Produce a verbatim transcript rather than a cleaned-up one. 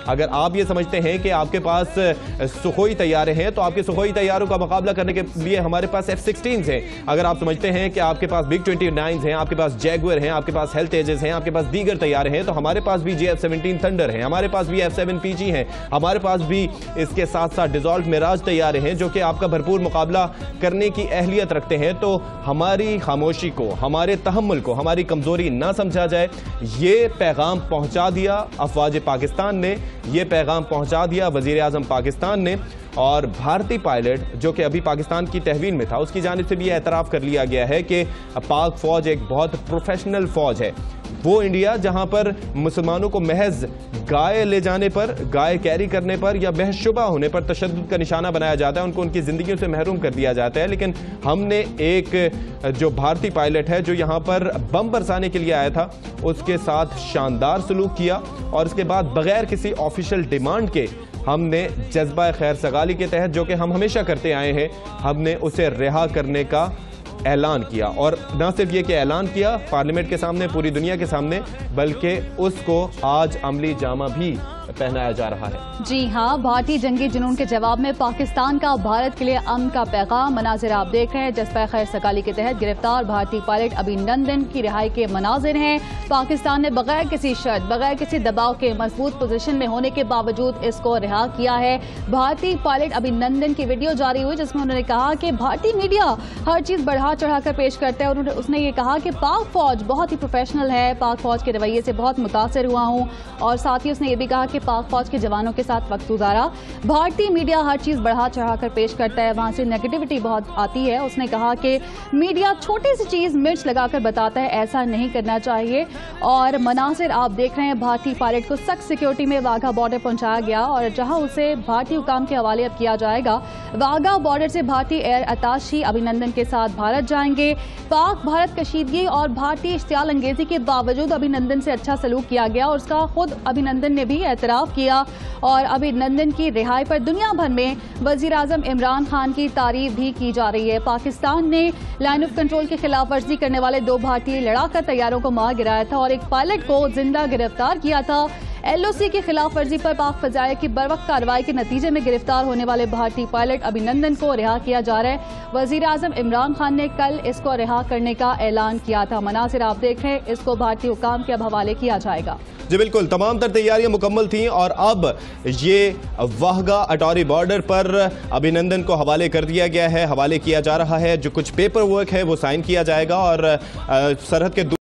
अगर आप ये समझते हैं कि आपके पास सुखोई तैयारे हैं तो आपके सुखोई तैयारों का मुकाबला करने के लिए हमारे पास एफ सिक्सटीन हैं। अगर आप समझते हैं कि आपके पास बिग ट्वेंटी नाइन हैं, आपके पास जैगुअर हैं, आपके पास हेल्थ एजेस हैं, आपके पास दीगर तैयारे हैं, तो हमारे पास भी जे एफ सेवनटीन थंडर हैं, हमारे पास भी एफ सेवन पी जी हैं, हमारे पास भी इसके साथ साथ डिजॉल्व मिराज तैयारे हैं जो कि आपका भरपूर मुकाबला करने की अहलियत रखते हैं। तो हमारी खामोशी को, हमारे तहम्मुल को हमारी कमजोरी ना समझा जाए। ये पैगाम पहुंचा दिया अफवाज पाकिस्तान ने, ये पैगाम पहुंचा दिया वजीर आजम पाकिस्तान ने, और भारतीय पायलट जो कि अभी पाकिस्तान की तहवील में था उसकी जानिब से भी यह एतराफ़ कर लिया गया है कि पाक फौज एक बहुत प्रोफेशनल फौज है। वो इंडिया जहां पर मुसलमानों को महज गाय ले जाने पर, गाय कैरी करने पर या बहशुबा होने पर तशद्दुद का निशाना बनाया जाता है, उनको उनकी ज़िंदगियों से महरूम कर दिया जाता है। लेकिन हमने एक जो भारतीय पायलट है जो यहाँ पर बम बरसाने के लिए आया था उसके साथ शानदार सलूक किया, और उसके बाद बगैर किसी ऑफिशियल डिमांड के हमने जज्बा खैर सगाली के तहत, जो कि हम हमेशा करते आए हैं, हमने उसे रिहा करने का ऐलान किया। और न सिर्फ ये कि ऐलान किया पार्लियामेंट के सामने, पूरी दुनिया के सामने, बल्कि उसको आज अमली जामा भी पहनाया जा रहा है। जी हाँ, भारतीय जंगी जुनून के जवाब में पाकिस्तान का भारत के लिए अमन का पैगाम। मनाजिर आप देख रहे हैं जज्बा खैर सगाली के तहत गिरफ्तार भारतीय पायलट अभिनंदन की रिहाई के मनाजिर हैं। पाकिस्तान ने बगैर किसी शर्त, बगैर किसी दबाव के मजबूत पोजीशन में होने के बावजूद इसको रिहा किया है। भारतीय पायलट अभिनंदन की वीडियो जारी हुई जिसमें उन्होंने कहा कि भारतीय मीडिया हर चीज बढ़ा चढ़ाकर पेश करता है, और उसने ये कहा कि पाक फौज बहुत ही प्रोफेशनल है, पाक फौज के रवैये से बहुत मुतासिर हुआ हूँ, और साथ ही उसने ये भी कहा कि पाक फौज के जवानों के साथ वक्त गुजारा। भारतीय मीडिया हर चीज बढ़ा चढ़ाकर पेश करता है, वहां से नेगेटिविटी बहुत आती है। उसने कहा कि मीडिया छोटी सी चीज मिर्च लगाकर बताता है, ऐसा नहीं करना चाहिए। और मनासिर आप देख रहे हैं भारतीय पायलट को सख्त सिक्योरिटी में वाघा बॉर्डर पहुंचाया गया, और जहां उसे भारतीय हुकाम के हवाले अब किया जाएगा। वाघा बॉर्डर से भारतीय एयर अताशी अभिनंदन के साथ भारत जाएंगे। पाक भारत कशीदगी और भारतीय इश्तियाल अंगेजी के बावजूद अभिनंदन से अच्छा सलूक किया गया, और उसका खुद अभिनंदन ने भी एतराफ किया। और अभिनंदन की रिहाई पर दुनिया भर में वजीर आजम इमरान खान की तारीफ भी की जा रही है। पाकिस्तान ने लाइन ऑफ कंट्रोल की खिलाफ वर्जी करने वाले दो भारतीय लड़ाका तैयारों को मार गिराया था और एक पायलट को जिंदा गिरफ्तार किया था। एलओसी की खिलाफ वर्जी पर पाक फजाया की बरवक्त कार्रवाई के नतीजे में गिरफ्तार होने वाले भारतीय पायलट अभिनंदन को रिहा किया जा रहा है। वजीर आजम इमरान खान ने कल इसको रिहा करने का ऐलान किया था। मनासिर आप देख रहे हैं, इसको भारतीय हुकाम के अब हवाले किया जाएगा। जी बिल्कुल, तमाम तर तैयारियां मुकम्मल थीं और अब ये वाघा अटॉरी बॉर्डर पर अभिनंदन को हवाले कर दिया गया है, हवाले किया जा रहा है। जो कुछ पेपर वर्क है वो साइन किया जाएगा और सरहद के